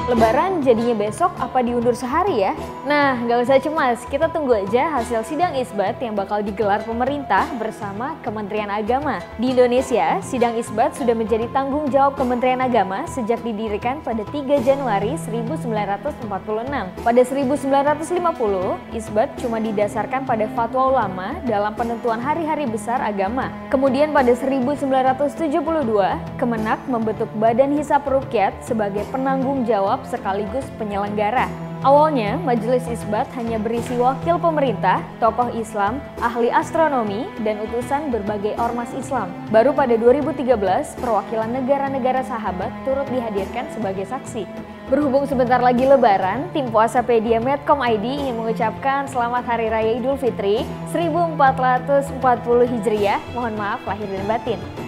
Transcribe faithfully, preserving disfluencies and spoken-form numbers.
Lebaran jadinya besok apa diundur sehari ya? Nah, nggak usah cemas, kita tunggu aja hasil sidang isbat yang bakal digelar pemerintah bersama Kementerian Agama. Di Indonesia, sidang isbat sudah menjadi tanggung jawab Kementerian Agama sejak didirikan pada tiga Januari seribu sembilan ratus empat puluh enam. Pada seribu sembilan ratus lima puluh, isbat cuma didasarkan pada fatwa ulama dalam penentuan hari-hari besar agama. Kemudian pada seribu sembilan ratus tujuh puluh dua, Kemenak membentuk Badan Hisab Ruqyat sebagai penanggung jawab sekaligus penyelenggara. Awalnya, Majelis Isbat hanya berisi wakil pemerintah, tokoh Islam, ahli astronomi, dan utusan berbagai ormas Islam. Baru pada dua ribu tiga belas, perwakilan negara-negara sahabat turut dihadirkan sebagai saksi. Berhubung sebentar lagi Lebaran, tim Puasapedia Medcom I D ingin mengucapkan Selamat Hari Raya Idul Fitri seribu empat ratus empat puluh Hijriah. Mohon maaf lahir dan batin.